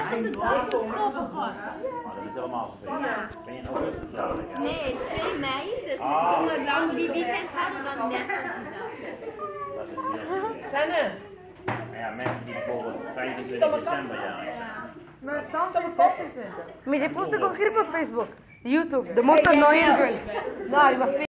op de dag geschoven wordt. Maar dat is helemaal vervelend. Ben je in augustus trouwens? Nee, 2 mei, dus dan die weekend hadden dan net op die dag. Dat is heel Sanne. Maar ja, mensen die bijvoorbeeld 25 december jarig zijn. Mijn tante is 26. Me depois com gripe Facebook, YouTube, de most annoying girl. Nou,